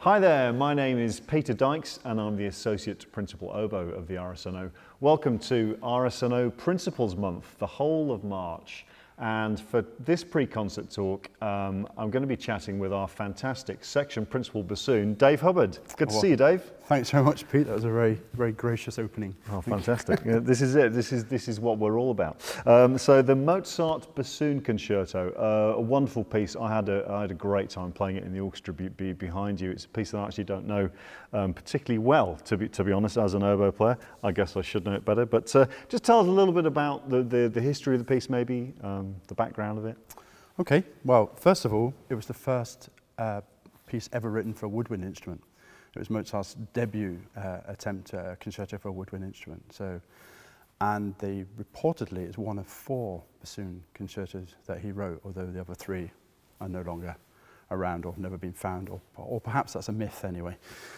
Hi there, my name is Peter Dykes and I'm the Associate Principal Oboe of the RSNO. Welcome to RSNO Principals Month, the whole of March. And for this pre-concert talk, I'm going to be chatting with our fantastic section principal bassoon, Dave Hubbard. Good to see you, Dave. Thanks very much, Pete. That was a very gracious opening. Oh, fantastic. Yeah, this is it. This is what we're all about. So the Mozart Bassoon Concerto, a wonderful piece. I had a great time playing it in the orchestra behind you. It's a piece that I actually don't know particularly well, to be honest, as an oboe player. I guess I should know it better. But just tell us a little bit about the history of the piece, maybe, the background of it. Okay. Well, first of all, it was the first piece ever written for a woodwind instrument. It was Mozart's debut attempt at a concerto for a woodwind instrument. And reportedly it's one of 4 bassoon concertos that he wrote, although the other 3 are no longer around or have never been found, or perhaps that's a myth anyway.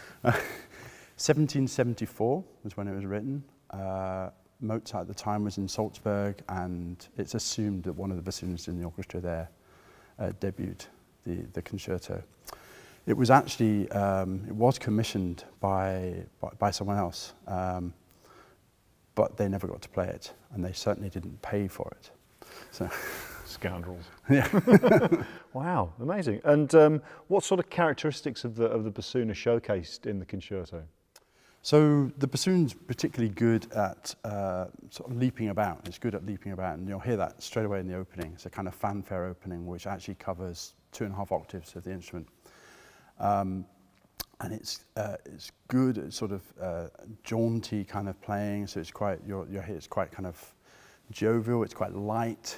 1774 was when it was written. Mozart at the time was in Salzburg, and it's assumed that one of the bassoonists in the orchestra there debuted the concerto. It was actually it was commissioned by someone else, but they never got to play it, and they certainly didn't pay for it. So, scoundrels. Yeah. Wow, amazing. And what sort of characteristics of the bassoon are showcased in the concerto? So the bassoon's particularly good at sort of leaping about. It's good at leaping about, and you'll hear that straight away in the opening. It's a kind of fanfare opening, which actually covers 2.5 octaves of the instrument. And it's good at sort of jaunty kind of playing. So it's quite it's quite kind of jovial. It's quite light.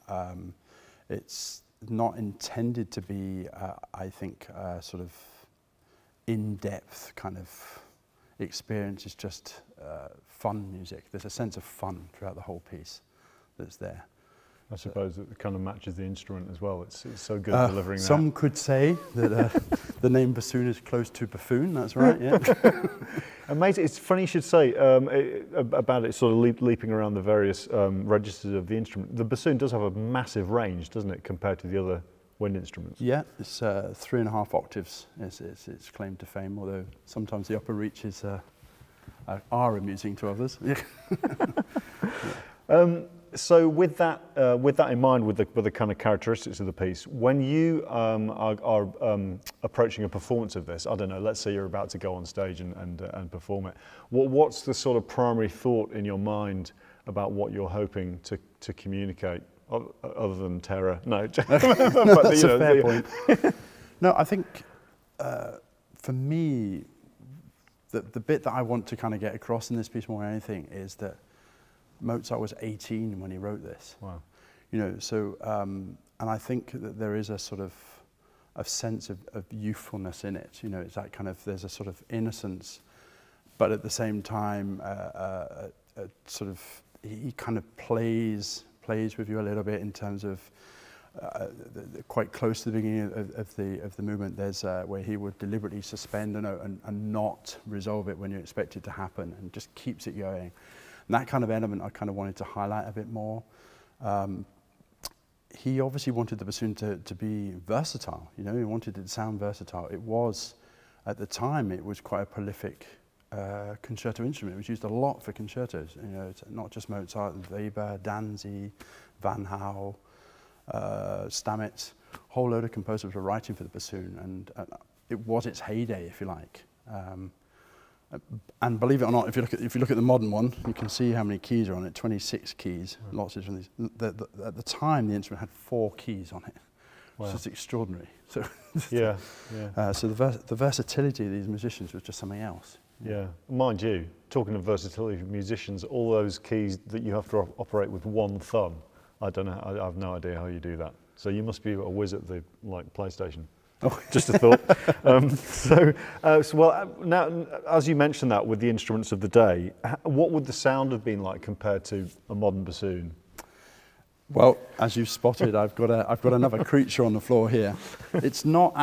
It's not intended to be, I think, sort of in-depth kind of experience. It's just fun music. There's a sense of fun throughout the whole piece that's there. I suppose it kind of matches the instrument as well. It's so good at delivering that. Some could say that the name bassoon is close to buffoon. That's right, yeah. Amazing. It's funny you should say about it sort of leaping around the various registers of the instrument. The bassoon does have a massive range, doesn't it, compared to the other wind instruments? Yeah, it's 3.5 octaves is its claim to fame, although sometimes the upper reaches are amusing to others. Yeah. So with that in mind, with the kind of characteristics of the piece, when you are approaching a performance of this, I don't know, let's say you're about to go on stage and perform it, what's the sort of primary thought in your mind about what you're hoping to communicate, other than terror? No, but, that's a fair point. No, I think for me, the bit that I want to kind of get across in this piece more than anything is that Mozart was 18 when he wrote this. Wow. You know, so, and I think that there is a sort of a sense of youthfulness in it. You know, it's that kind of, there's a sort of innocence, but at the same time, sort of, he kind of plays with you a little bit in terms of, quite close to the beginning of the movement, there's where he would deliberately suspend a note and not resolve it when you expect it to happen, and just keeps it going. And that kind of element I kind of wanted to highlight a bit more. He obviously wanted the bassoon to be versatile, you know, he wanted it to sound versatile. It was, at the time, it was quite a prolific concerto instrument. It was used a lot for concertos, you know, it's not just Mozart, Weber, Danzig, Van Hal, Stamitz, a whole load of composers were writing for the bassoon, and it was its heyday, if you like. And believe it or not, if you look at the modern one, you can see how many keys are on it. 26 keys, lots of these. At the time, the instrument had 4 keys on it, which is extraordinary. So yeah. So the versatility of these musicians was just something else. Yeah, mind you, talking of versatility of musicians, all those keys that you have to operate with one thumb. I don't know. I have no idea how you do that. So you must be a whiz at the PlayStation. Oh, just a thought. Well, now, as you mentioned that with the instruments of the day, what would the sound have been like compared to a modern bassoon? Well, as you've spotted, I've got another creature on the floor here. It's not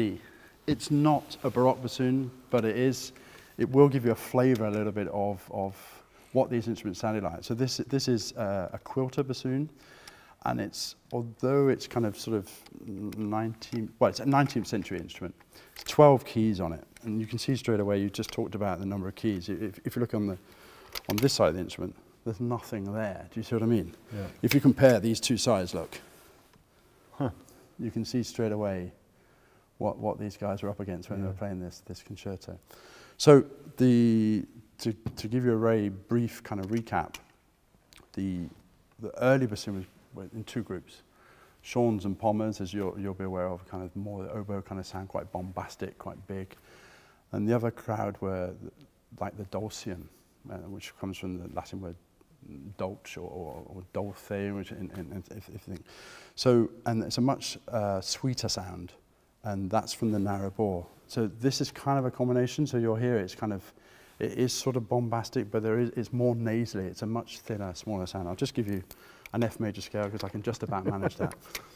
a Baroque bassoon, but it will give you a flavour a little bit of what these instruments sounded like. So this is a quilter bassoon. And although it's kind of sort of it's a 19th century instrument. It's 12 keys on it, and you can see straight away. You just talked about the number of keys. If you look on this side of the instrument, there's nothing there. Do you see what I mean? Yeah. If you compare these two sides, look, you can see straight away what these guys were up against when they were playing this concerto. So to give you a very brief kind of recap, the early bassoon was in two groups. Shawns and Pommers, as you'll be aware of, kind of more the oboe kind of sound, quite bombastic, quite big. And the other crowd were like the Dulcian, which comes from the Latin word dolce or dolce, which if you think. So, and it's a much sweeter sound, and that's from the narrow bore. So this is kind of a combination. So you'll hear it is sort of bombastic, but it's more nasally. It's a much thinner, smaller sound. I'll just give you an F major scale because I can just about manage that.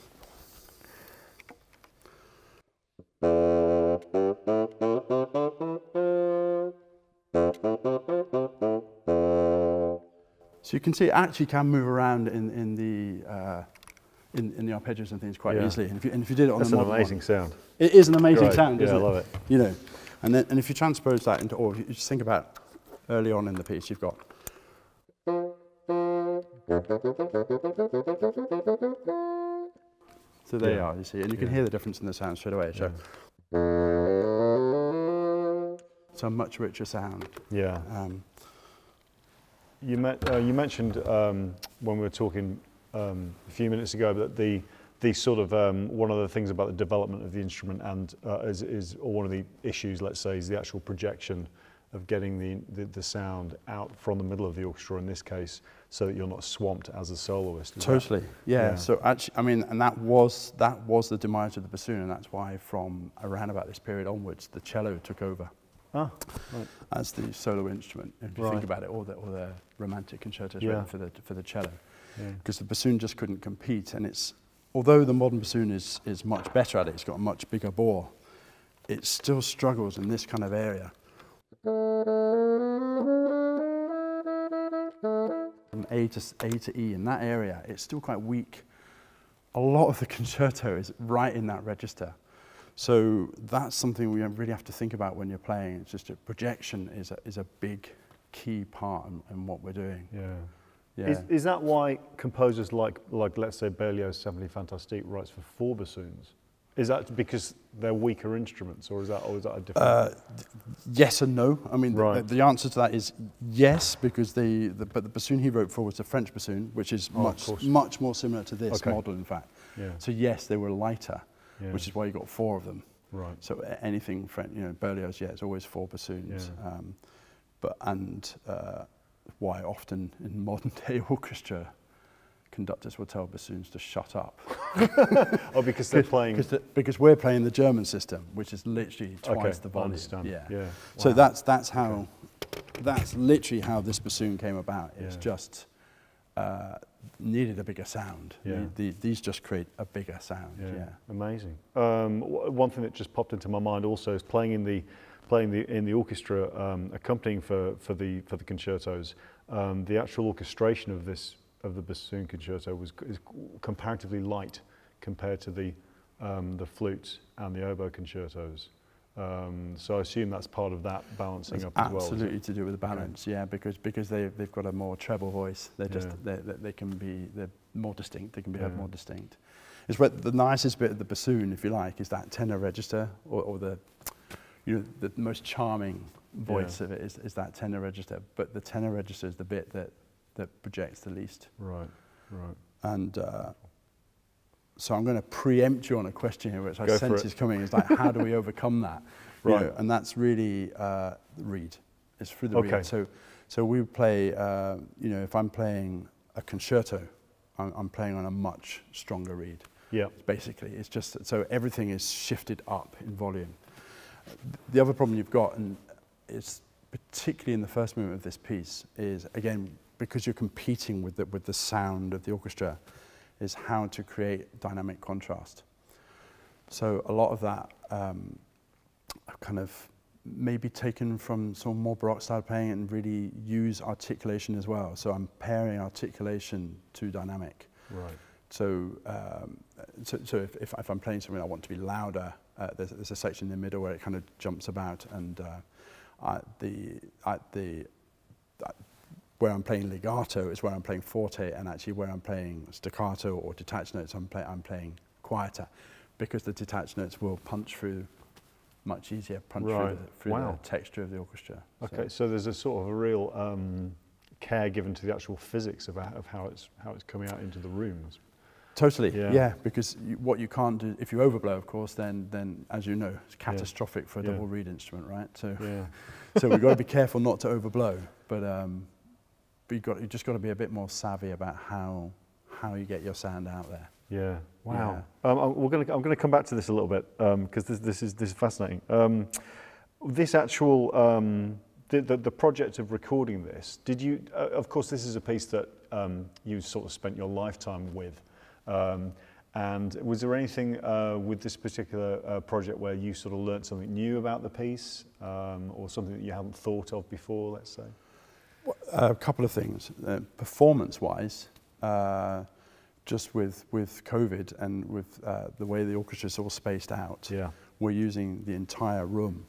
So you can see it actually can move around in the arpeggios and things quite easily. And if you did it on the modern one, that's an amazing sound. It is an amazing sound, isn't it? Yeah, I love it. You know, and if you transpose that into, or if you just think about early on in the piece, you've got. So there you are, you see, and you can hear the difference in the sound straight away. So it's a much richer sound. Yeah. You mentioned when we were talking a few minutes ago that the sort of one of the things about the development of the instrument and or one of the issues, let's say, is the actual projection of getting the sound out from the middle of the orchestra in this case, so that you're not swamped as a soloist. Totally, yeah. So actually, I mean, and that was the demise of the bassoon, and that's why from around about this period onwards, the cello took over as the solo instrument. If you think about it, all the romantic concertos written for the cello, because the bassoon just couldn't compete. And although the modern bassoon is much better at it, it's got a much bigger bore, it still struggles in this kind of area. From A to E in that area, it's still quite weak. A lot of the concerto is right in that register. So that's something we really have to think about when you're playing. It's just a projection is a big key part in what we're doing. Yeah. Is that why composers like let's say Berlioz's Symphonie Fantastique writes for 4 bassoons? Is that because they're weaker instruments, or is that a different? Yes and no. I mean, the answer to that is yes, because but the bassoon he wrote for was the French bassoon, which is much more similar to this model, in fact. Yeah. So yes, they were lighter, which is why you got 4 of them. Right. So anything French, Berlioz, it's always 4 bassoons. Why often in modern day orchestra, conductors will tell bassoons to shut up. Because they're playing. Because we're playing the German system, which is literally twice the volume. I understand. Yeah. Wow. So that's how. That's literally how this bassoon came about. It's just needed a bigger sound. Yeah. These just create a bigger sound. Yeah. Amazing. One thing that just popped into my mind also is playing in the orchestra, accompanying for the concertos. The actual orchestration of the bassoon concerto is comparatively light compared to the flutes and the oboe concertos. So I assume that's part of that balancing up as well. Absolutely to do with the balance, because they've got a more treble voice. They're more distinct. They can be heard more distinct. It's what the nicest bit of the bassoon, if you like, is that tenor register, or the most charming voice of it is that tenor register. But the tenor register is the bit that projects the least. Right. And so I'm going to preempt you on a question here, which I sense is coming. Is like, how do we overcome that? Right. And that's really the reed. It's through the reed. So we play. If I'm playing a concerto, I'm playing on a much stronger reed. Yeah. Basically, it's just so everything is shifted up in volume. The other problem you've got, and it's particularly in the first movement of this piece, is again, because you're competing with the sound of the orchestra, is how to create dynamic contrast. So a lot of that kind of maybe taken from some more Baroque style playing and really use articulation as well. So I'm pairing articulation to dynamic so if I'm playing something I want to be louder, there's a section in the middle where it kind of jumps about, and where I'm playing legato is where I'm playing forte, and actually where I'm playing staccato or detached notes, I'm playing quieter, because the detached notes will punch through much easier, through the texture of the orchestra. Okay, so there's a sort of a real care given to the actual physics of how it's coming out into the rooms. Totally, yeah, because what you can't do, if you overblow, of course, then as you know, it's catastrophic for a double reed instrument, right? So, so we've got to be careful not to overblow, but you just got to be a bit more savvy about how you get your sound out there. Yeah. Wow. Yeah. I'm going to come back to this a little bit because this is fascinating. This actual the project of recording this. Did you? Of course, this is a piece that you sort of spent your lifetime with. And was there anything with this particular project where you sort of learnt something new about the piece, or something that you hadn't thought of before? Let's say. A couple of things. Performance-wise. Just with COVID and with the way the orchestra is all spaced out, we're using the entire room.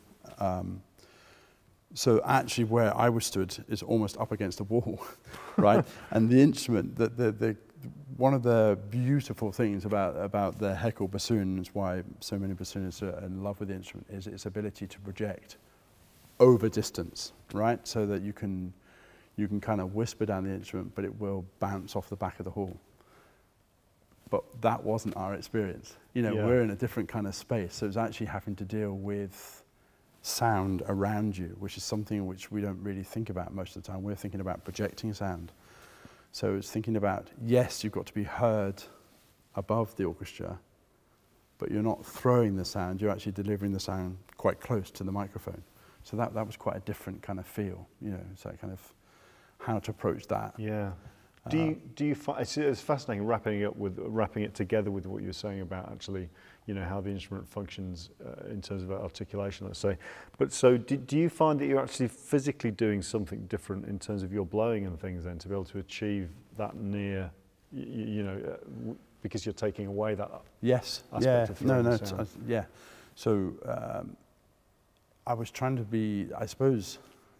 So actually where I was stood is almost up against a wall, right? And the instrument, one of the beautiful things about the Heckel bassoon, is why so many bassoonists are in love with the instrument, is its ability to project over distance, right? So that you can kind of whisper down the instrument, but it will bounce off the back of the hall. But that wasn't our experience. You know, we're in a different kind of space, so it's actually having to deal with sound around you, which is something which we don't really think about most of the time. We're thinking about projecting sound. So it's thinking about, yes, you've got to be heard above the orchestra, but you're not throwing the sound, you're actually delivering the sound quite close to the microphone. So that was quite a different kind of feel, you know, so kind of how to approach that. Yeah. Do you find it's fascinating wrapping it together with what you were saying about actually, you know, how the instrument functions in terms of articulation, let's say. But so do you find that you're actually physically doing something different in terms of your blowing and things then to be able to achieve that near, you know, because you're taking away that aspect of sound? Yeah. So I was trying to be, I suppose,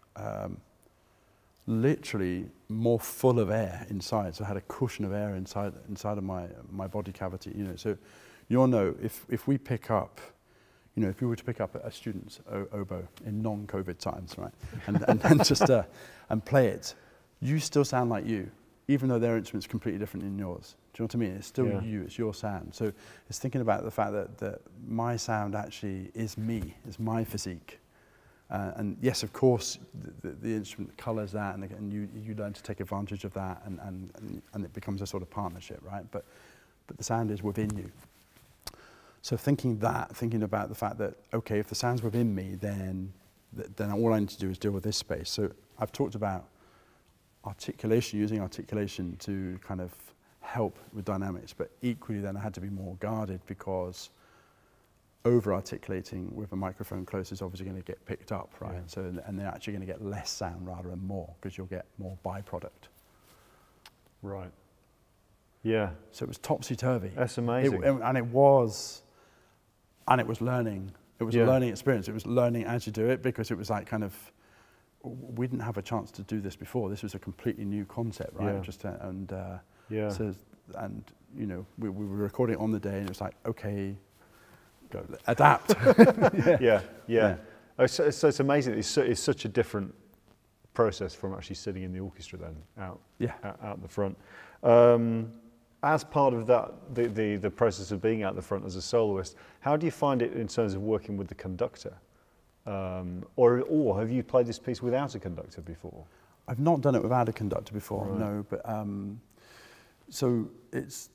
literally more full of air inside, so I had a cushion of air inside of my body cavity, you know. So you'll know if we pick up, you know, if you were to pick up a student's oboe in non-COVID times, right, and just and play it, you still sound like you, even though their instrument's completely different than yours. Do you know what I mean? It's still you, it's your sound. So it's thinking about the fact that my sound actually is me, it's my physique. And yes, of course, the instrument colours that, and you learn to take advantage of that, and it becomes a sort of partnership, right? But the sound is within you. So thinking about the fact that, okay, if the sound's within me, then all I need to do is deal with this space. So I've talked about articulation, using articulation to kind of help with dynamics, but equally then I had to be more guarded, because over-articulating with a microphone close is obviously going to get picked up, right? Yeah. So, and they're actually going to get less sound rather than more, because you'll get more byproduct. Right. Yeah. So it was topsy-turvy. That's amazing. And it was learning. It was a learning experience. It was learning as you do it, because it was like kind of, we didn't have a chance to do this before. This was a completely new concept, right? Yeah. So, and you know, we were recording it on the day, and it was like, okay, go adapt. Yeah. Oh, so it's amazing. It's such a different process from actually sitting in the orchestra then, out the front. As part of that, the process of being out the front as a soloist, how do you find it in terms of working with the conductor? Or have you played this piece without a conductor before? I've not done it without a conductor before, no. But so it's,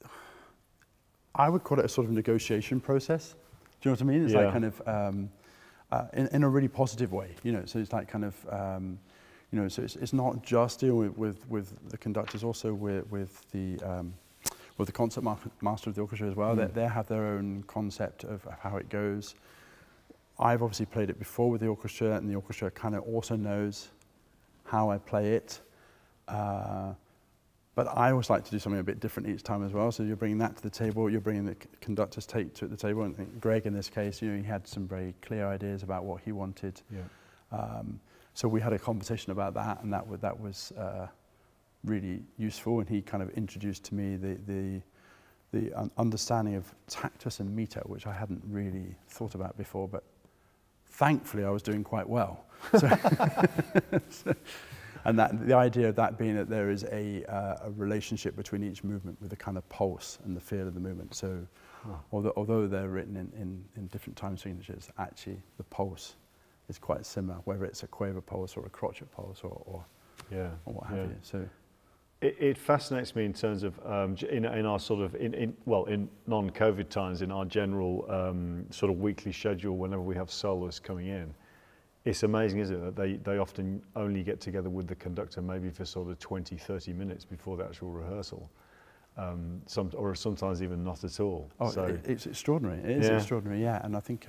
I would call it a sort of negotiation process. Do you know what I mean? It's like kind of in a really positive way, you know. So it's like kind of, you know, so it's not just dealing with the conductors, also with the concert master of the orchestra as well. They have their own concept of how it goes. I've obviously played it before with the orchestra, and the orchestra kind of also knows how I play it. But I always like to do something a bit different each time as well. So you're bringing that to the table, you're bringing the conductor's take to the table. And I think Greg, in this case, you know, he had some very clear ideas about what he wanted. Yeah. So we had a conversation about that, and that was really useful. And he kind of introduced to me the understanding of tactus and meter, which I hadn't really thought about before. But thankfully, I was doing quite well. So, and the idea of that being that there is a relationship between each movement with a kind of pulse and the feel of the movement. So although they're written in different time signatures, actually the pulse is quite similar, whether it's a quaver pulse or a crotchet pulse or what have you. So it fascinates me in terms of in our sort of in non-COVID times, in our general sort of weekly schedule, whenever we have soloists coming in. It's amazing, isn't it, that they often only get together with the conductor maybe for sort of 20, 30 minutes before the actual rehearsal, or sometimes even not at all. Oh, so it's extraordinary. It is extraordinary, yeah. And I think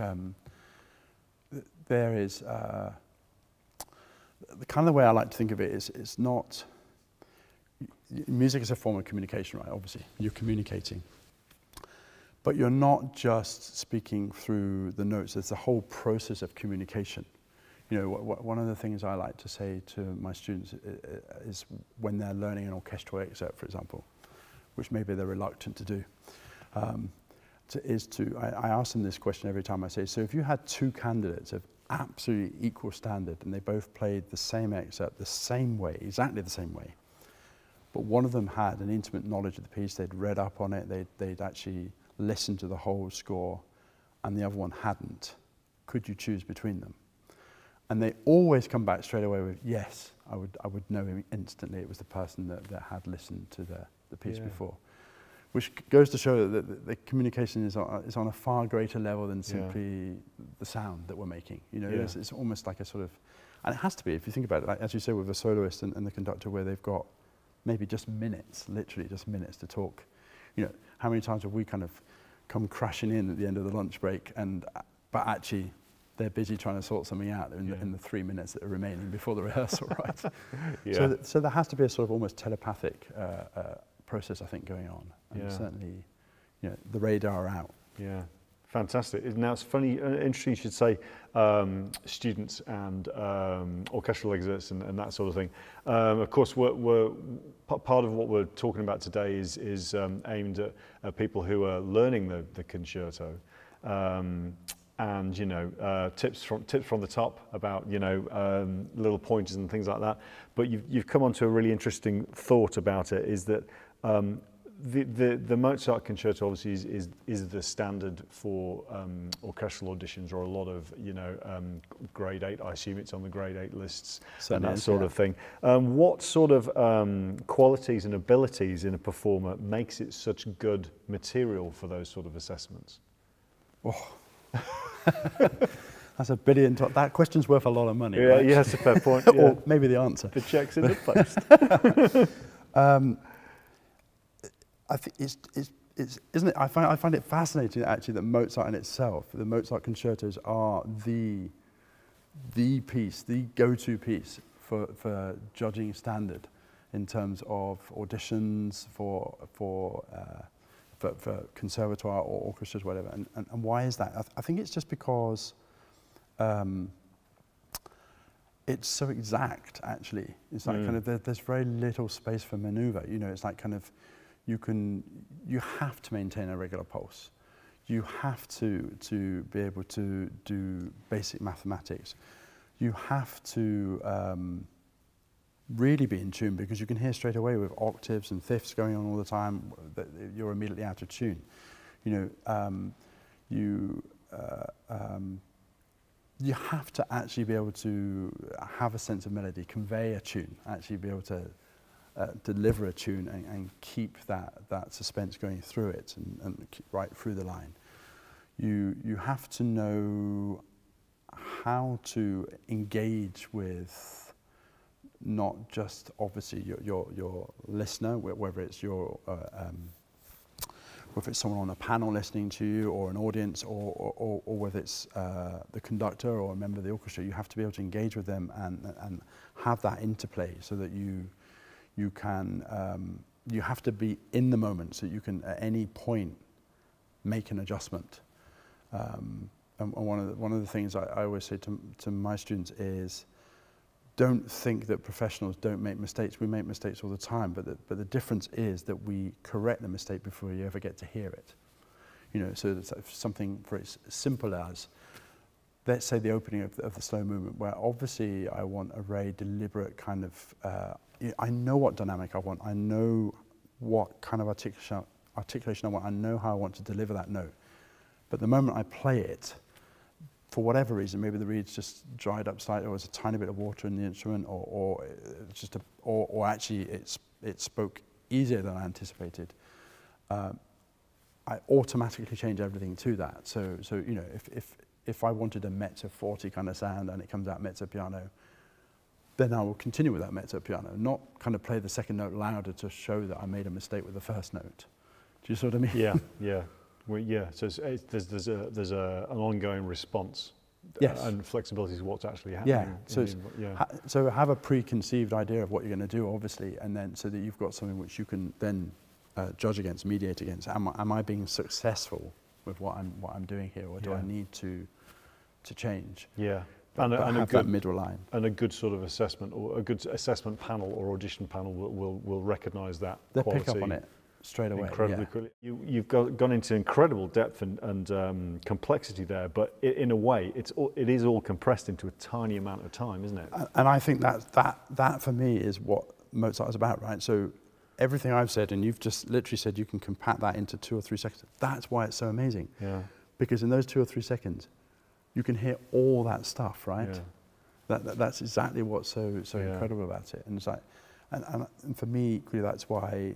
there is the kind of the way I like to think of it is it's not. Music is a form of communication, right? Obviously, you're communicating. But you're not just speaking through the notes. There's a whole process of communication. You know, one of the things I like to say to my students is when they're learning an orchestral excerpt, for example, which maybe they're reluctant to do, I ask them this question every time. I say, so if you had two candidates of absolutely equal standard and they both played the same excerpt the same way, exactly the same way, but one of them had an intimate knowledge of the piece, they'd read up on it, they'd actually listened to the whole score, and the other one hadn't, could you choose between them? And they always come back straight away with, yes, I would know him instantly. It was the person that had listened to the piece before. Which goes to show that the communication is on a far greater level than simply the sound that we're making. You know, it's almost like a sort of, and it has to be, if you think about it, like, as you say with a soloist and the conductor, where they've got maybe just minutes, literally just minutes to talk. You know, how many times have we kind of come crashing in at the end of the lunch break, but actually they're busy trying to sort something out in the 3 minutes that are remaining before the rehearsal, right? So there has to be a sort of almost telepathic process, I think, going on. And certainly, you know, the radar out. Yeah. Fantastic. Now it's funny, interesting you should say students and orchestral excerpts and that sort of thing. Of course, we're part of what we're talking about today is aimed at people who are learning the concerto. And you know, tips from the top about, you know, little pointers and things like that. But you've come onto a really interesting thought about it. Is that the Mozart Concerto obviously is the standard for orchestral auditions, or a lot of, you know, grade 8. I assume it's on the grade 8 lists and that sort of thing. What sort of qualities and abilities in a performer makes it such good material for those sort of assessments? Oh. That's a billion. That question's worth a lot of money. Right? Yeah, that's a fair point. Or maybe the answer. The check's in the post. I think it's isn't it? I find it fascinating actually that Mozart in itself, the Mozart concertos are the piece, the go-to piece for judging standard in terms of auditions for conservatoire or orchestras, whatever. And why is that? I think it's just because it's so exact, actually. It's like kind of, there's very little space for maneuver. You know, it's like kind of, you have to maintain a regular pulse. You have to be able to do basic mathematics. You have to really be in tune, because you can hear straight away with octaves and fifths going on all the time that you're immediately out of tune. You know, you have to actually be able to have a sense of melody, convey a tune, actually be able to deliver a tune and keep that suspense going through it and keep right through the line. You have to know how to engage with not just obviously your listener, whether it's someone on a panel listening to you, or an audience, or whether it's the conductor or a member of the orchestra. You have to be able to engage with them and have that interplay, so that you can you have to be in the moment so you can at any point make an adjustment. And one of the things I always say to my students is, don't think that professionals don't make mistakes. We make mistakes all the time, but the difference is that we correct the mistake before you ever get to hear it. You know, so it's something for as simple as, let's say the opening of the slow movement, where obviously I want a very deliberate kind of, I know what dynamic I want, I know what kind of articulation I want, I know how I want to deliver that note. But the moment I play it, for whatever reason, maybe the reed's just dried up slightly, or there's a tiny bit of water in the instrument, or actually it spoke easier than I anticipated. I automatically change everything to that. So you know, if I wanted a mezzo forte kind of sound and it comes out mezzo piano, then I will continue with that mezzo piano, not kind of play the second note louder to show that I made a mistake with the first note. Do you see what I mean? Yeah, yeah. Well, yeah, so there's an ongoing response. Yes. And flexibility is what's actually happening. Yeah, so have a preconceived idea of what you're going to do, obviously, and then so that you've got something which you can then judge against, mediate against. Am I being successful with what I'm doing here, or do I need to change? Yeah. And have that middle line. And a good sort of assessment, or a good assessment panel or audition panel will recognise that They'll quality. Pick up on it straight away. Incredibly quickly. You've gone into incredible depth and complexity there, but in a way, it is all compressed into a tiny amount of time, isn't it? And I think that for me is what Mozart is about, right? So everything I've said, and you've just literally said you can compact that into 2 or 3 seconds. That's why it's so amazing. Yeah. Because in those 2 or 3 seconds, you can hear all that stuff, right? Yeah. That's exactly what's so incredible about it. And it's like, and for me, equally, that's why.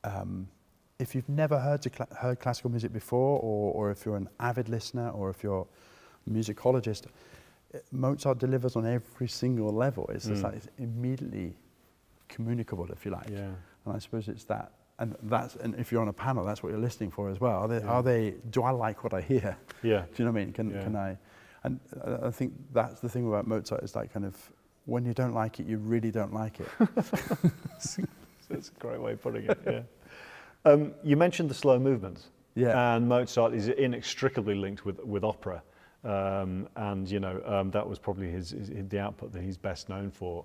If you've never heard classical music before, or if you're an avid listener, or if you're a musicologist, Mozart delivers on every single level. It's just like it's immediately communicable, if you like. Yeah. And I suppose it's that, and if you're on a panel, that's what you're listening for as well. Do I like what I hear? Yeah. Do you know what I mean? Can I? And I think that's the thing about Mozart, is that kind of, when you don't like it, you really don't like it. That's a great way of putting it, yeah. You mentioned the slow movements, and Mozart is inextricably linked with opera, and you know that was probably the output that he's best known for.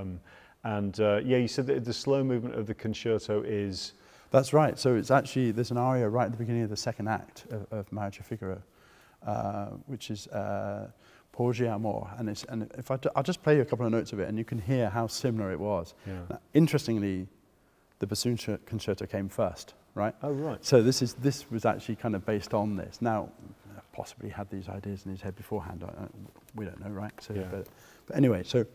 You said that the slow movement of the concerto is. That's right. So it's actually, there's an aria right at the beginning of the second act of Marriage of Figaro, which is Porgi Amor, and if I'll just play you a couple of notes of it, and you can hear how similar it was. Yeah. Now, interestingly, the bassoon concerto came first, right? Oh, right. So this was actually kind of based on this. Now, possibly had these ideas in his head beforehand. We don't know, right? So, yeah. But anyway, so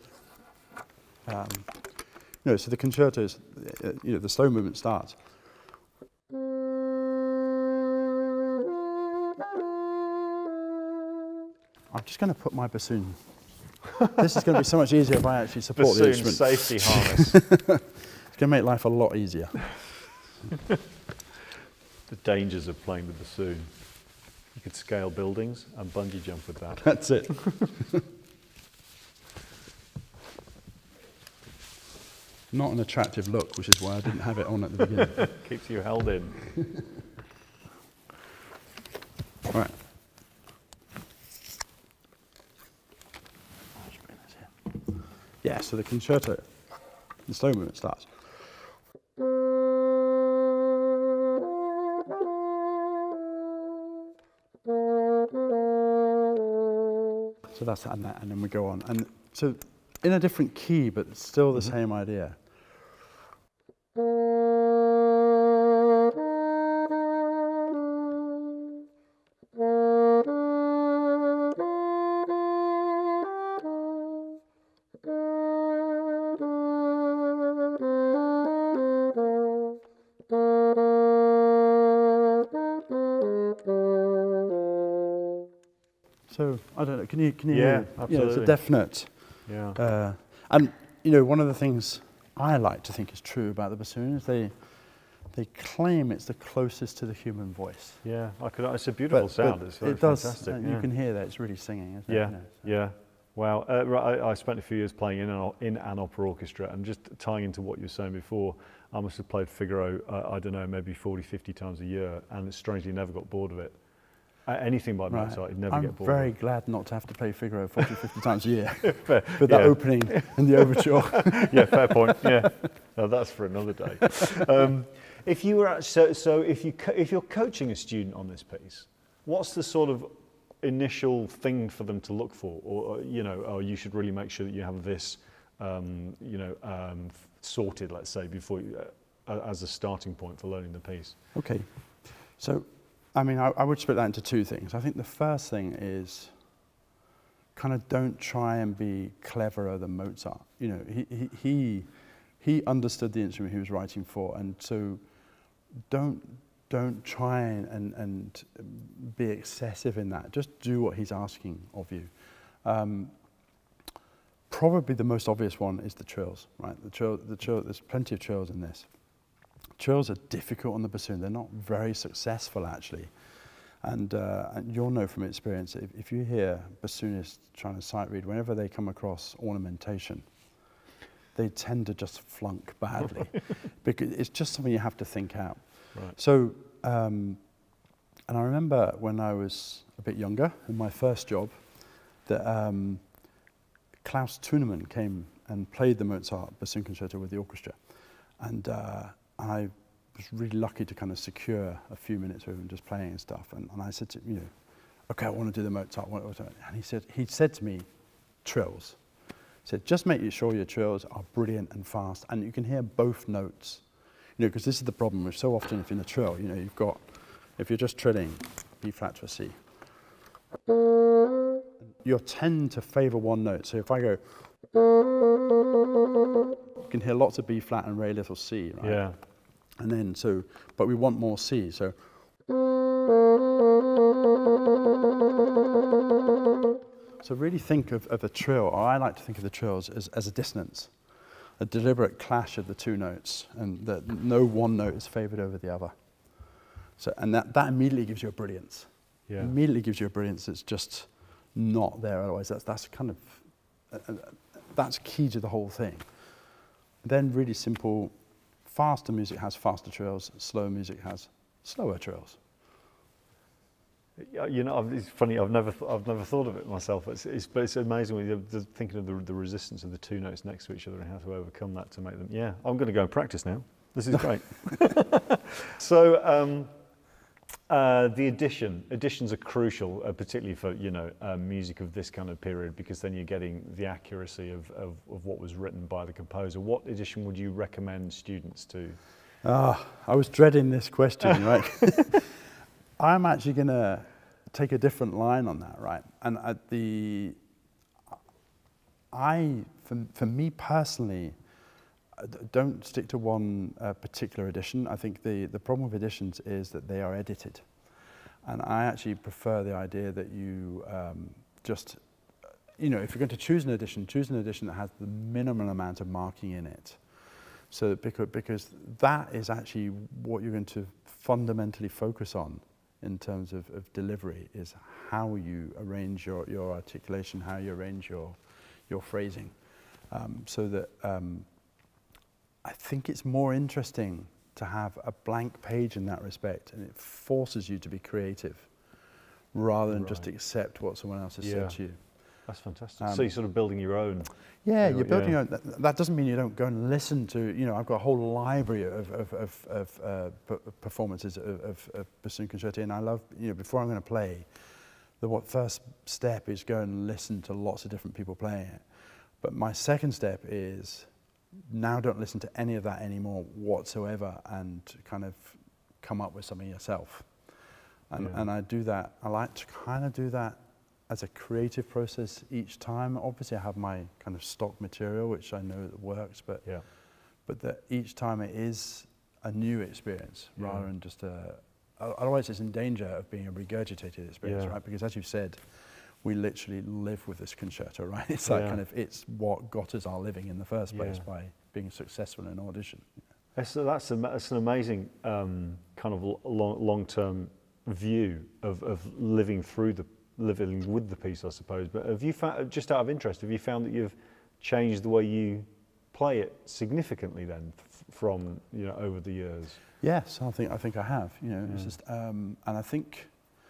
so the concertos, the slow movement starts. I'm just going to put my bassoon. This is going to be so much easier if I actually support the instrument. Safety harness. It's going to make life a lot easier. The dangers of playing the bassoon. You could scale buildings and bungee jump with that. That's it. Not an attractive look, which is why I didn't have it on at the beginning. Keeps you held in. All right. Yeah, so the concerto, the slow movement starts. So that's that, and then we go on. And so in a different key, but it's still the same idea. So I don't know. Can you? Yeah, absolutely. Yeah, it's a definite. Yeah. And one of the things I like to think is true about the bassoon is they claim it's the closest to the human voice. Yeah, it's a beautiful sound. It's very fantastic. You can hear that it's really singing, isn't it? So. Yeah. Wow. I spent a few years playing in an opera orchestra, and just tying into what you were saying before, I must have played Figaro, I don't know, maybe 40, 50 times a year, and strangely never got bored of it. Anything by Mozart, you'd never get bored of it. I'm very glad not to have to play Figaro 40, 50 times a year. Fair, With that opening and the overture. Yeah, fair point, yeah. No, that's for another day. If you were, if you're coaching a student on this piece, what's the sort of initial thing for them to look for? Or you know, oh, you should really make sure that you have this, sorted, let's say, before you, as a starting point for learning the piece. Okay, so I mean, I would split that into two things. I think the first thing is kind of don't try and be cleverer than Mozart. You know, he understood the instrument he was writing for, and so don't try and be excessive in that. Just do what he's asking of you. Probably the most obvious one is the trills, right? The trill, there's plenty of trills in this. Trills are difficult on the bassoon. They're not very successful, actually. And you'll know from experience, if you hear bassoonists trying to sight read, whenever they come across ornamentation, they tend to just flunk badly because it's just something you have to think out. Right. So, and I remember when I was a bit younger, in my first job, that Klaus Thunemann came and played the Mozart Bassoon Concerto with the orchestra. And I was really lucky to kind of secure a few minutes with him just playing and stuff. And I said to him, you know, okay, I want to do the Mozart. And he said to me, trills. He said, just make sure your trills are brilliant and fast, and you can hear both notes. You know, because this is the problem with so often if in a trill, you know, you've got, if you're just trilling B flat to a C, you'll tend to favor one note. So if I go, you can hear lots of B flat and very little C, right? Yeah. And then so, but we want more C, so. So really think of a trill, or I like to think of the trills as a dissonance, a deliberate clash of the two notes, and that no one note is favored over the other. So, and that immediately gives you a brilliance. Yeah. Immediately gives you a brilliance that's just not there otherwise. That's kind of, that's key to the whole thing. Then really simple, faster music has faster trills, slow music has slower trills. You know, it's funny. I've never thought of it myself. But it's amazing when you're thinking of the resistance of the two notes next to each other and how to overcome that to make them. Yeah, I'm going to go and practice now. This is great. So the additions are crucial, particularly for music of this kind of period, because then you're getting the accuracy of what was written by the composer. What addition would you recommend students to? I was dreading this question, right? I'm actually going to take a different line on that, right? And for me personally, don't stick to one particular edition. I think the problem with editions is that they are edited. And I actually prefer the idea that you just, if you're going to choose an edition that has the minimal amount of marking in it. So because that is actually what you're going to fundamentally focus on in terms of delivery, is how you arrange your articulation, how you arrange your phrasing. So that I think it's more interesting to have a blank page in that respect, and it forces you to be creative rather than just accept what someone else has said to you. That's fantastic. So you're sort of building your own. Yeah, you're building your own. That doesn't mean you don't go and listen to, I've got a whole library of performances of bassoon concerti, and I love, before I'm going to play, the first step is go and listen to lots of different people playing it. But my second step is now don't listen to any of that anymore whatsoever, and kind of come up with something yourself. And I do that, I like to kind of do that as a creative process each time. Obviously I have my kind of stock material, which I know that works, but that each time it is a new experience rather than just otherwise it's in danger of being a regurgitated experience, right? Because as you've said, we literally live with this concerto, right? It's like kind of, it's what got us our living in the first place by being successful in an audition. So that's an amazing kind of long-term view of living with the piece, I suppose. But have you found, just out of interest, have you found that you've changed the way you play it significantly then from, you know, over the years? Yes, I think I have. You know, it's just, and I think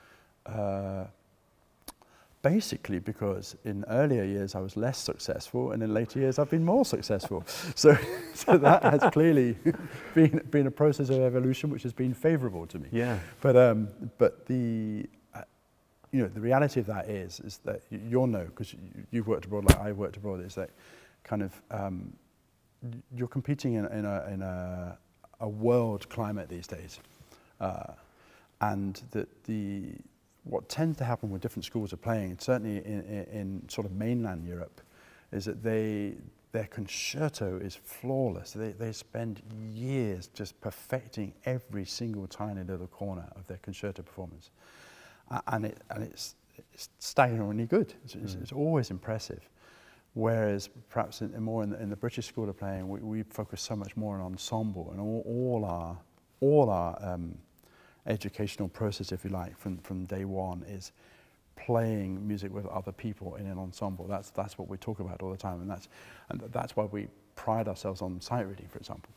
basically because in earlier years I was less successful, and in later years I've been more successful. So that has clearly been a process of evolution which has been favourable to me. Yeah. But the you know, the reality of that is that you'll know, because you've worked abroad like I worked abroad, is that kind of you're competing in a world climate these days, and that what tends to happen with different schools of playing, certainly in sort of mainland Europe, is that their concerto is flawless. They spend years just perfecting every single tiny little corner of their concerto performance, and it's staggeringly good. It's always impressive. Whereas perhaps more in the British school of playing, we focus so much more on ensemble, and all our educational process, if you like, from day one is playing music with other people in an ensemble. That's what we talk about all the time, and that's why we pride ourselves on sight reading, for example.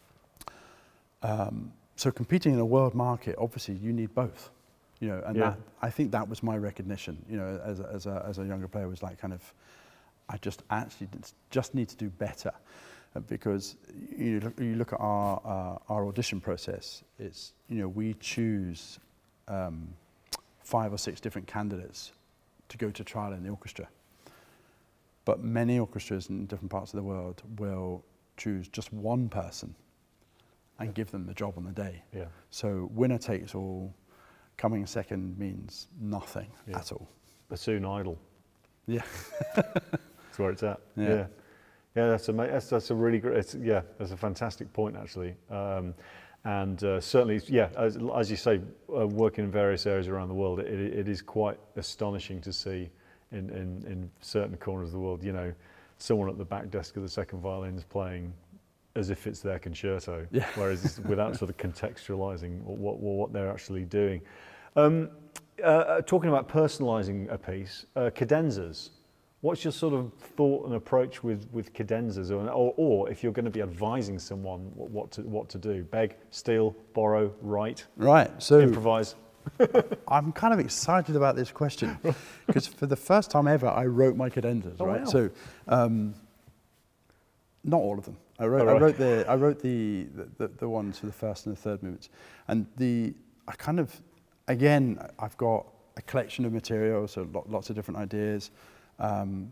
So competing in a world market, obviously you need both, you know, and that, I think that was my recognition, you know, as a younger player, was like kind of, I just need to do better, because you look at our audition process. It's, you know, we choose 5 or 6 different candidates to go to trial in the orchestra, but many orchestras in different parts of the world will choose just one person and give them the job on the day. Yeah. So winner takes all. Coming second means nothing at all. Bassoon idol. Yeah. That's where it's at. Yeah. Yeah, that's a really great. That's a fantastic point, actually. And certainly, as you say, working in various areas around the world, it is quite astonishing to see in certain corners of the world, you know, someone at the back desk of the second violin is playing as if it's their concerto, whereas it's without sort of contextualizing what they're actually doing. Talking about personalizing a piece, cadenzas. What's your sort of thought and approach with cadenzas, or if you're going to be advising someone what to do? Beg, steal, borrow, write. Right. So improvise. I'm kind of excited about this question because for the first time ever, I wrote my cadenzas. Right. Wow. So not all of them. I wrote the ones for the first and the third movements, and I've got a collection of material, so lots of different ideas. And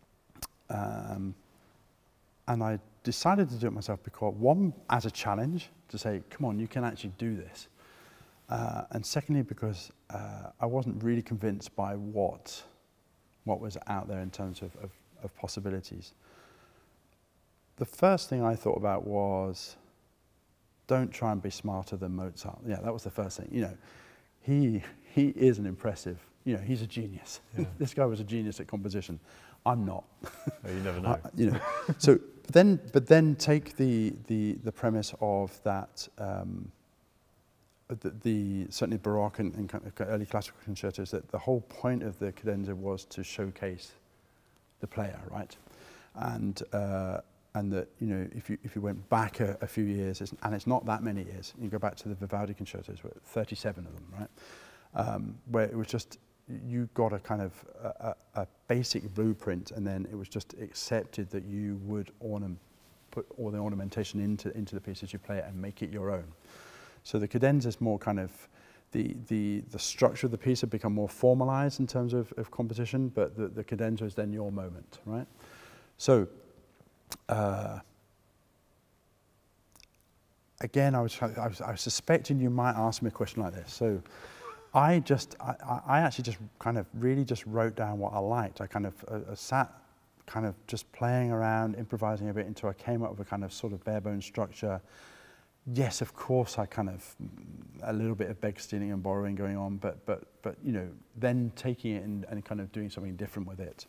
I decided to do it myself because, one, as a challenge, to say, come on, you can actually do this. And secondly, because I wasn't really convinced by what was out there in terms of possibilities. The first thing I thought about was, don't try and be smarter than Mozart. Yeah, that was the first thing. You know, he is an impressive, you know, he's a genius. Yeah. This guy was a genius at composition. I'm not. Oh, you never know. You know. So, but then take the premise of that, certainly Baroque and early classical concertos, that the whole point of the cadenza was to showcase the player, right? And that, you know, if you went back a few years, and it's not that many years, you go back to the Vivaldi concertos, 37 of them, right? Where it was just, you got a kind of a basic blueprint, and then it was just accepted that you would put all the ornamentation into the pieces you play and make it your own. So the cadenza is more kind of the structure of the piece had become more formalized in terms of composition, but the cadenza is then your moment, right? So again, I was suspecting you might ask me a question like this. So I actually just kind of really just wrote down what I liked. I kind of sat kind of just playing around, improvising a bit until I came up with a kind of sort of bare bones structure. Yes, of course, I kind of a little bit of beg, stealing and borrowing going on, but you know, then taking it and kind of doing something different with it.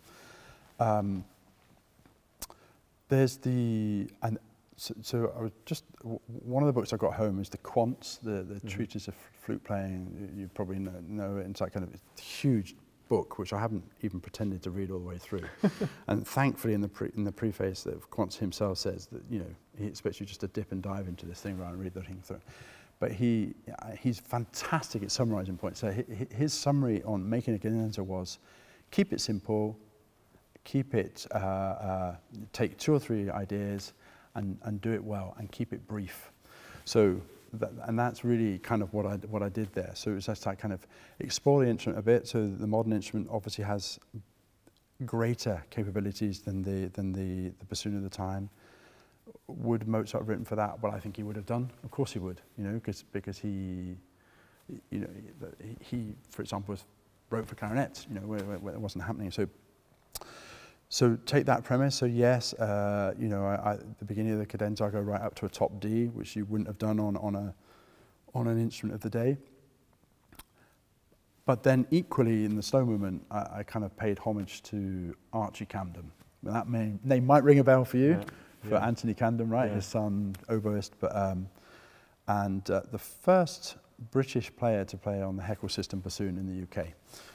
So I was just, one of the books I got home is the Quants, the Treatise of Flute Playing. You probably know it. It's like kind of a huge book, which I haven't even pretended to read all the way through. And thankfully, in the preface, that Quantz himself says that, you know, he expects you just to dip and dive into this thing rather than read the thing through. But he's fantastic at summarising points. So his summary on making a cadenza was, keep it simple, keep it, take 2 or 3 ideas and do it well, and keep it brief. So, and that's really kind of what I did there. So it was just like kind of explore the instrument a bit. So the modern instrument obviously has greater capabilities than the bassoon of the time. Would Mozart have written for that? Well, I think he would have done. Of course he would, you know, because he, you know, he, for example, wrote for clarinets, you know, where it wasn't happening. So take that premise. So yes, you know, at the beginning of the cadenza, I go right up to a top D, which you wouldn't have done on an instrument of the day. But then equally in the slow movement, I kind of paid homage to Archie Camden. Well, that name might ring a bell for you, for Anthony Camden, right? His son, oboist. But the first British player to play on the Heckel system bassoon in the UK.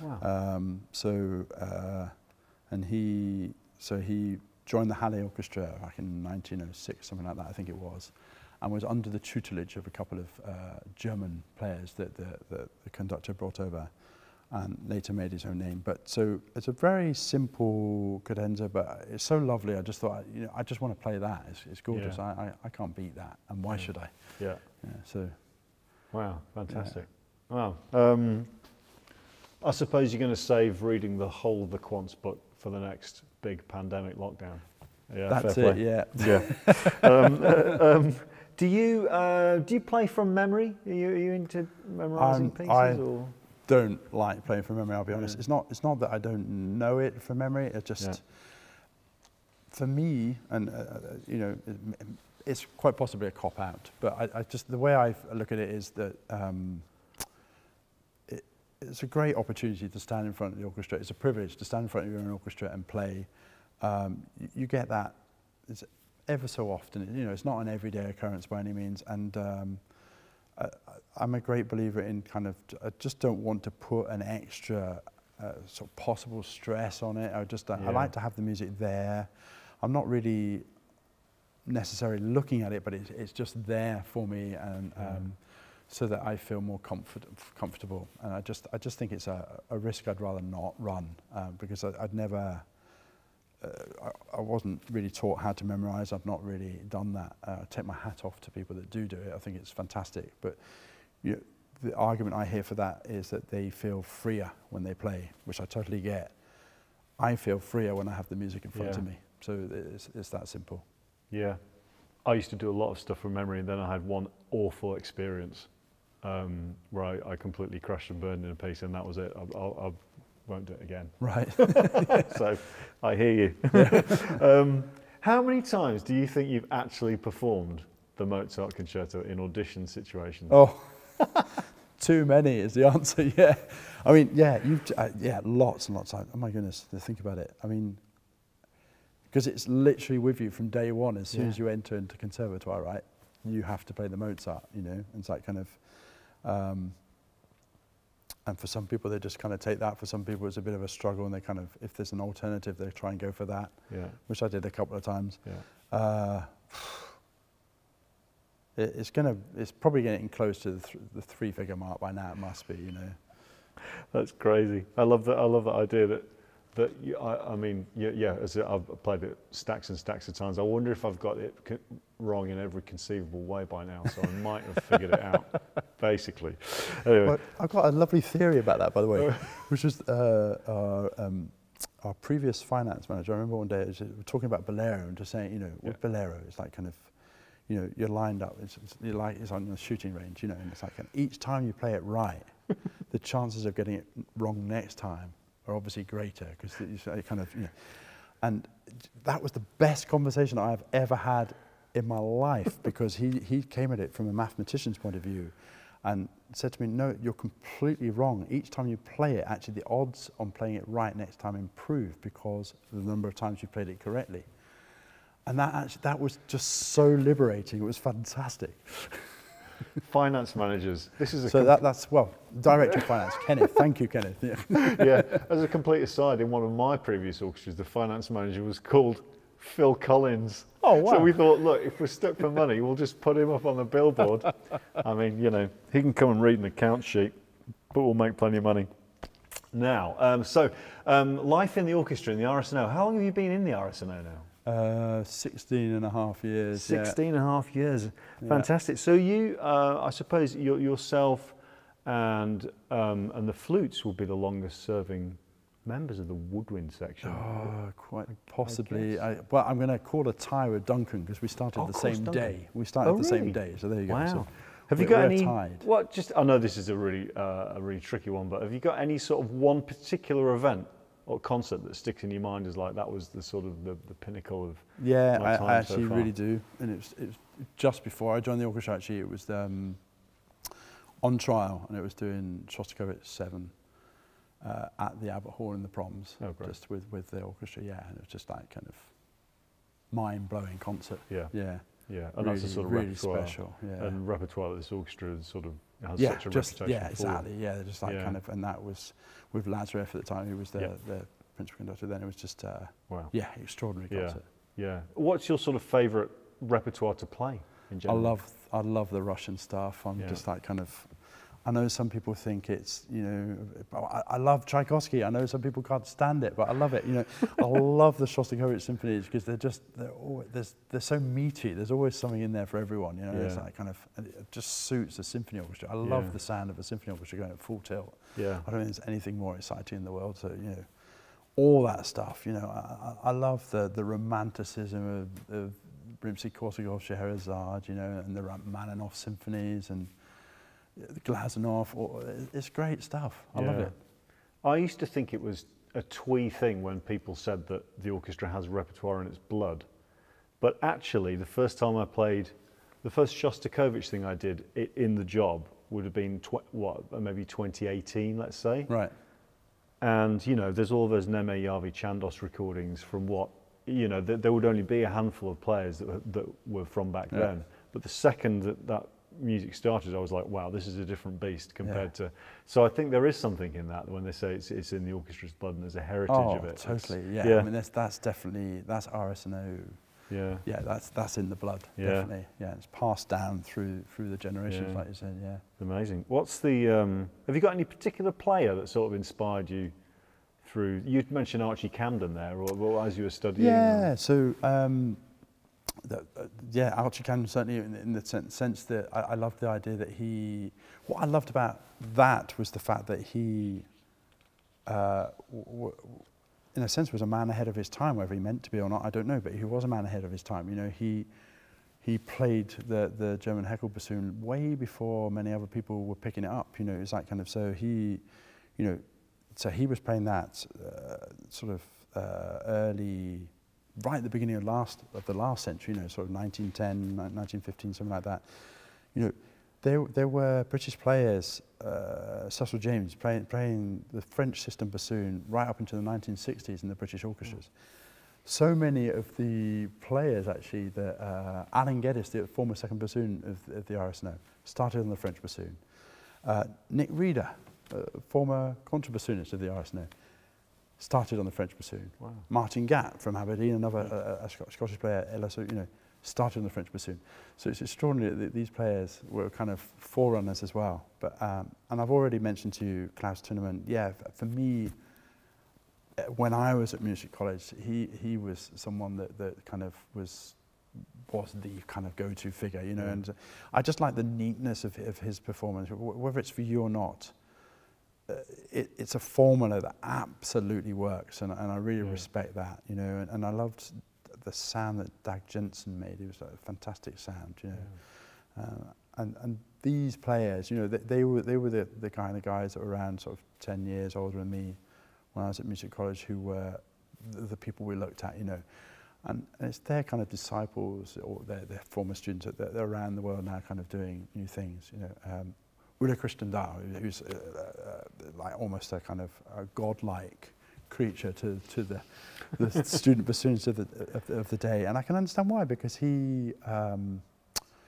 Wow. And he joined the Halle Orchestra back in 1906, something like that, I think it was, and was under the tutelage of a couple of German players that the conductor brought over, and later made his own name. But so it's a very simple cadenza, but it's so lovely. I just thought, you know, I just want to play that. It's gorgeous. Yeah. I can't beat that, and why should I? Yeah. So. Wow, fantastic. Yeah. Wow. I suppose you're going to save reading the whole of the Quantz book for the next big pandemic lockdown. Yeah, that's it. Yeah. Yeah. Do you play from memory? Are you into memorising pieces? I don't like playing from memory. I'll be honest. It's not that I don't know it from memory. It's just for me, and you know, it's quite possibly a cop out. But I just, the way I look at it is that. It's a great opportunity to stand in front of the orchestra. It's a privilege to stand in front of your own orchestra and play. You get that ever so often. You know, it's not an everyday occurrence by any means. And I'm a great believer in kind of, I just don't want to put an extra sort of possible stress on it. I like to have the music there. I'm not really necessarily looking at it, but it's just there for me. And so that I feel more comfortable, and I just think it's a risk I'd rather not run, because I'd never, I wasn't really taught how to memorise. I've not really done that. I take my hat off to people that do it. I think it's fantastic, but you know, the argument I hear for that is that they feel freer when they play, which I totally get. I feel freer when I have the music in front of me, so it's that simple. Yeah, I used to do a lot of stuff from memory, and then I had one awful experience. Where I completely crashed and burned in a piece, and that was it. I won't do it again. Right. So I hear you. How many times do you think you've actually performed the Mozart Concerto in audition situations? Oh, too many is the answer. Yeah. I mean, lots and lots of times. Oh my goodness, to think about it. I mean, because it's literally with you from day one. As soon as you enter into conservatoire, right, you have to play the Mozart. You know, it's like kind of. And for some people, they just kind of take that. For some people, it's a bit of a struggle, and they kind of, if there's an alternative, they try and go for that, which I did a couple of times. Yeah. It's probably getting close to the 3-figure mark by now. It must be, you know. That's crazy. I love that idea that I mean, as I've played it stacks and stacks of times. I wonder if I've got it wrong in every conceivable way by now, so I might have figured it out, basically. Anyway. Well, I've got a lovely theory about that, by the way, which was our previous finance manager. I remember one day we were talking about bolero and just saying, you know, with bolero, it's like kind of, you know, you're lined up, it's on the shooting range, you know, and it's like, and each time you play it right, the chances of getting it wrong next time are obviously greater, because you kind of, you know, and that was the best conversation I've ever had in my life, because he came at it from a mathematician's point of view and said to me, no, you're completely wrong. Each time you play it, actually the odds on playing it right next time improve because of the number of times you played it correctly. And that was just so liberating. It was fantastic. Finance managers. This is a So that's, well, Director of Finance, Kenneth. Thank you, Kenneth. Yeah. yeah. As a complete aside, in one of my previous orchestras, the finance manager was called Phil Collins. Oh, wow. So we thought, look, if we're stuck for money, we'll just put him up on the billboard. I mean, you know, he can come and read an account sheet, but we'll make plenty of money. Now, life in the orchestra in the RSNO. How long have you been in the RSNO now? 16 and a half years. 16 and a half years. Fantastic. So you, I suppose yourself and the flutes will be the longest serving members of the woodwind section. Oh, quite possibly. Well, I'm going to call a tie with Duncan because we started the same day. We started the same day, so there you go. Wow. So have you got any? Tied. What? Just I know this is a really tricky one, but have you got any sort of one particular event or concert that sticks in your mind as like that was the sort of the pinnacle of? Yeah, my time I actually so far? really do, and it was just before I joined the orchestra. Actually, it was on trial, and it was doing Shostakovich 7 at the Albert Hall in the Proms, just with the orchestra. Yeah, and it was just like kind of mind-blowing concert. Yeah. Yeah. Yeah, and really, that's a sort of really repertoire. Special. Yeah. And repertoire that this orchestra sort of has Yeah, such a just reputation yeah, for. exactly. Yeah, they're just like kind of, and that was with Lazarev at the time, who was the principal conductor. Then it was just wow. Yeah, extraordinary concert. Yeah. What's your sort of favourite repertoire to play in general? I love the Russian stuff. I'm just like kind of. I know some people think it's, you know, I love Tchaikovsky. I know some people can't stand it, but I love it. You know, I love the Shostakovich symphonies because they're so meaty. There's always something in there for everyone. You know, it's like kind of, it just suits a symphony orchestra. I love the sound of a symphony orchestra going at full tilt. Yeah, I don't think there's anything more exciting in the world. So you know, all that stuff. You know, I love the romanticism of Rimsky-Korsakov, Scheherazade. You know, and the Rachmaninoff symphonies and Glazunov, it's great stuff. I love it. I used to think it was a twee thing when people said that the orchestra has repertoire in its blood, but actually the first time I played, the first Shostakovich thing I did in the job would have been maybe 2018, let's say. Right. And you know, there's all those Neme Yavi Chandos recordings from what, you know, there would only be a handful of players that were from back then. But the second that music started, I was like, wow, this is a different beast compared to. So I think there is something in that when they say it's in the orchestra's blood and there's a heritage of it. Totally. Yeah. I mean, that's definitely RSNO. Yeah. Yeah, that's in the blood. Definitely. Yeah, it's passed down through the generations, like you said. Yeah. Amazing. What's the? Have you got any particular player that sort of inspired you through? You'd mentioned Archie Camden there, or as you were studying. Yeah. So. Archie Camden certainly in the sense that I loved the idea that what I loved about that was the fact that he, in a sense, was a man ahead of his time, whether he meant to be or not, I don't know, but he was a man ahead of his time. You know, he played the German Heckel bassoon way before many other people were picking it up. You know, it was that kind of, so he was playing that early, right at the beginning of the last century, you know, sort of 1910, 1915, something like that. You know, there were British players, Cecil James playing the French system bassoon right up into the 1960s in the British orchestras. So many of the players actually, that Alan Geddes, the former second bassoon of the RSNO, started on the French bassoon. Nick Reeder, former contrabassoonist of the RSNO, started on the French bassoon. Wow. Martin Gatt from Aberdeen, another Scottish player, LSO, you know, started on the French bassoon. So it's extraordinary that these players were kind of forerunners as well. But and I've already mentioned to you Klaus Tunnemann. Yeah, for me, when I was at music college, he was someone that kind of was the kind of go-to figure, you know. And I just like the neatness of his performance, whether it's for you or not. It's a formula that absolutely works, and I really respect that, you know. And I loved the sound that Dag Jensen made. It was like a fantastic sound, you know. And these players, you know, they were the kind of guys that were around sort of 10 years older than me when I was at music college, who were the people we looked at, you know. And it's their kind of disciples or their former students that they're around the world now, kind of doing new things, you know. Ulla Christian Dahl, who's like almost a kind of a godlike creature to the student bassoons of the day, and I can understand why, because he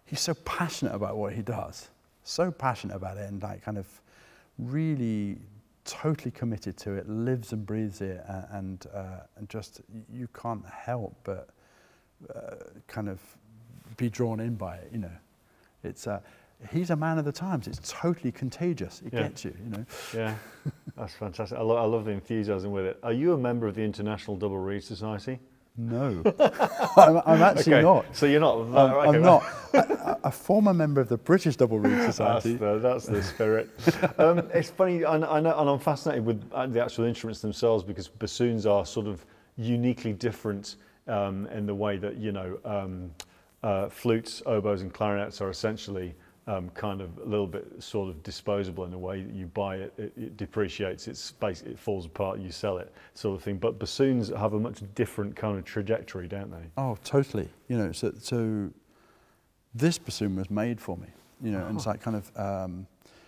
he's so passionate about what he does, so passionate about it, and like kind of really totally committed to it, lives and breathes it, and just you can't help but kind of be drawn in by it. You know, it's he's a man of the times. It's totally contagious. It gets you. You know. Yeah, that's fantastic. I love the enthusiasm with it. Are you a member of the International Double Reed Society? No, I'm actually not. So you're not? I'm not. A former member of the British Double Reed Society. That's the spirit. It's funny, I know, and I'm fascinated with the actual instruments themselves, because bassoons are sort of uniquely different in the way that, you know, flutes, oboes and clarinets are essentially kind of a little bit sort of disposable in the way that you buy it, it depreciates, it falls apart, you sell it, sort of thing. But bassoons have a much different kind of trajectory, don't they? Oh, totally. You know, so this bassoon was made for me, you know, and it's like kind of,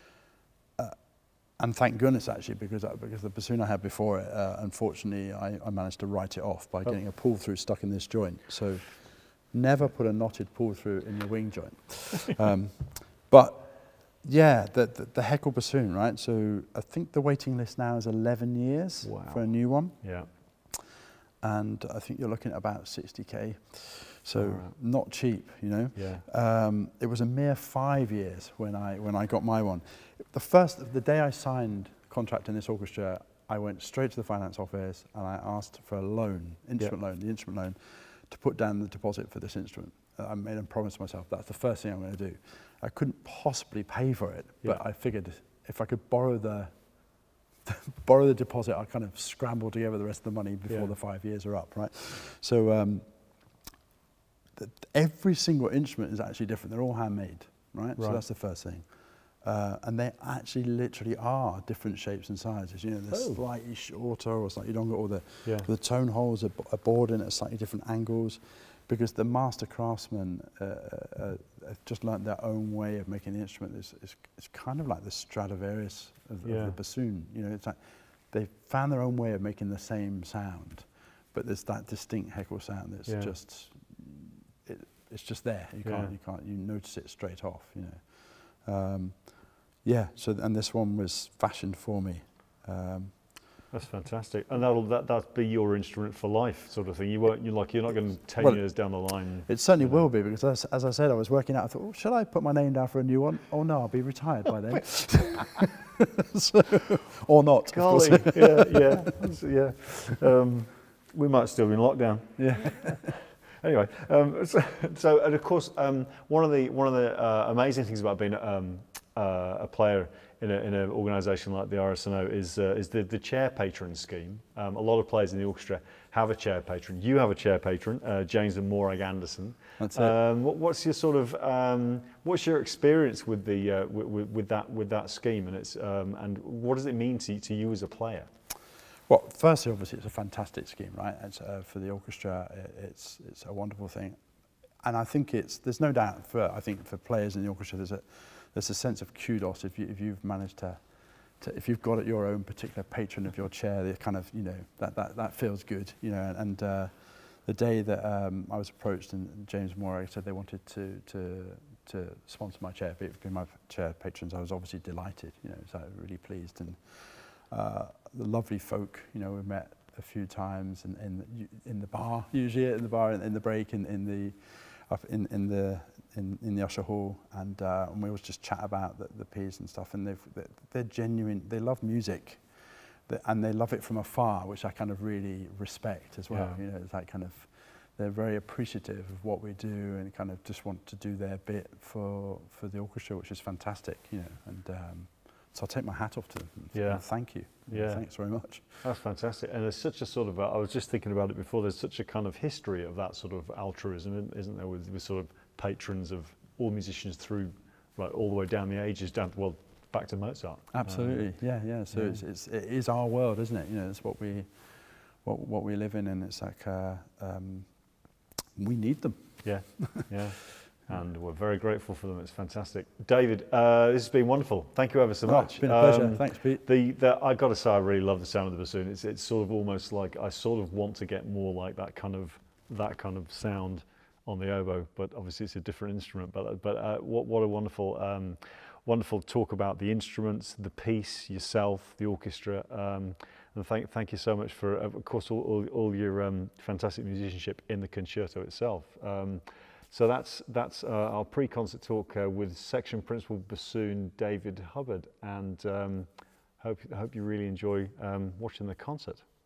and thank goodness actually, because the bassoon I had before it, unfortunately, I managed to write it off by getting a pull through stuck in this joint. So never put a knotted pull through in your wing joint. But yeah, the Heckel bassoon, right? So I think the waiting list now is 11 years for a new one. Yeah. And I think you're looking at about 60K. So not cheap, you know. Yeah. It was a mere 5 years when I got my one. The day I signed contract in this orchestra, I went straight to the finance office and I asked for a loan, instrument loan, to put down the deposit for this instrument. I made a promise to myself, that's the first thing I'm going to do. I couldn't possibly pay for it, but I figured if I could borrow the deposit, I'd kind of scramble together the rest of the money before the 5 years are up, right? So every single instrument is actually different. They're all handmade, right? So that's the first thing. And they actually literally are different shapes and sizes. You know, they're slightly shorter or slightly longer, or the tone holes are bored in at slightly different angles, because the master craftsmen have just learnt their own way of making the instrument. It's kind of like the Stradivarius of the bassoon. You know, it's like they found their own way of making the same sound, but there's that distinct Heckel sound that's just it's just there. You notice it straight off. You know. So and this one was fashioned for me. That's fantastic, and that'll be your instrument for life, sort of thing. You're not going to 10 years down the line. It certainly will be, because as I said, I was working out. I thought, oh, shall I put my name down for a new one? Oh no, I'll be retired by then. Or not. Golly, yeah. We might still be in lockdown. Yeah. Anyway, so and of course, one of the amazing things about being a player in an organisation like the RSNO is the chair patron scheme. A lot of players in the orchestra have a chair patron. You have a chair patron, James and Morag Anderson. That's it. What's your sort of what's your experience with the with that scheme, and and what does it mean to you as a player? Well, firstly, obviously, it's a fantastic scheme, right? It's, for the orchestra, it's a wonderful thing, and I think there's no doubt for players in the orchestra, there's a sense of kudos if you've managed to if you've got your own particular patron of your chair, the kind of, you know, that feels good, you know. And the day that I was approached and James Morag said they wanted to sponsor my chair, be my chair patrons, I was obviously delighted, you know, so really pleased. And the lovely folk, you know, we met a few times in the bar, usually in the bar, in the break, in the usher hall, and we always just chat about the piece and stuff. And they're genuine. They love music, and they love it from afar, which I kind of really respect as well. Yeah. You know, it's like kind of they're very appreciative of what we do and kind of just want to do their bit for the orchestra, which is fantastic. You know, and so I'll take my hat off to them. Yeah. Thank you. Yeah. Thanks very much. That's fantastic. And there's such a sort of, I was just thinking about it before, there's such a kind of history of that sort of altruism, isn't there, with sort of patrons of all musicians through, right, all the way down the ages, back to Mozart. Absolutely. Yeah. So it is our world, isn't it? You know, it's what we live in, and it's like we need them. Yeah. And we're very grateful for them. It's fantastic. David, this has been wonderful. Thank you ever so much. It's been a pleasure. Thanks, Pete. I got to say, I really love the sound of the bassoon. It's sort of almost like I sort of want to get more like that kind of sound on the oboe, but obviously it's a different instrument. But what a wonderful wonderful talk about the instruments, the piece, yourself, the orchestra, and thank you so much for, of course, all your fantastic musicianship in the concerto itself. So that's our pre-concert talk with Section Principal Bassoon David Hubbard, and hope you really enjoy watching the concert.